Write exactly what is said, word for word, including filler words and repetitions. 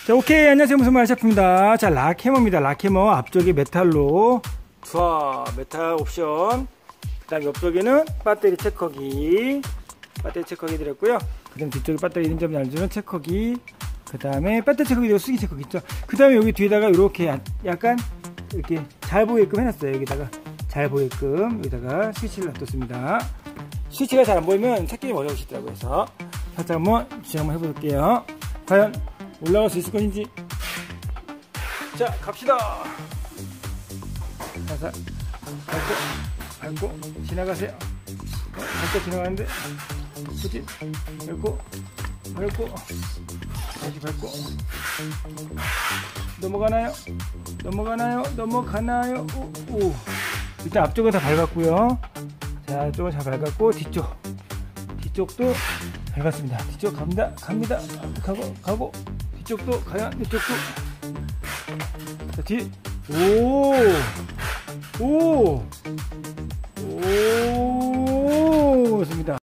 자, 오케이. 안녕하세요. 무슨 말 셰프입니다. 자, 락해머입니다. 락해머 앞쪽에 메탈로, 자, 메탈 옵션. 그 다음 옆쪽에는 배터리 체커기. 배터리 체커기 드렸고요. 그 다음 뒤쪽에 배터리 있는 점 알려주는 체커기. 그 다음에 배터리 체커기 되고 쓰기 체커기 있죠. 그 다음에 여기 뒤에다가 이렇게 약간 이렇게 잘 보이게끔 해놨어요. 여기다가 잘 보이게끔 여기다가 스위치를 놔뒀습니다. 스위치가 잘 안 보이면 찾기 어려우시더라고요. 그래서 살짝 한번 주행 한번 해볼게요. 과연 올라갈 수 있을 것인지. 자, 갑시다. 살살 밟고 밟고 지나가세요. 살짝 지나가는데 후진 밟고 밟고 다시 밟고 넘어가나요? 넘어가나요? 넘어가나요? 오, 오. 일단 앞쪽은 다 밟았고요. 자, 이쪽은 잘 밟았고 뒤쪽 뒤쪽도 밟았습니다. 뒤쪽 갑니다. 갑니다. 가고 가고 뒤쪽도 과연 이쪽도 자, 뒤 오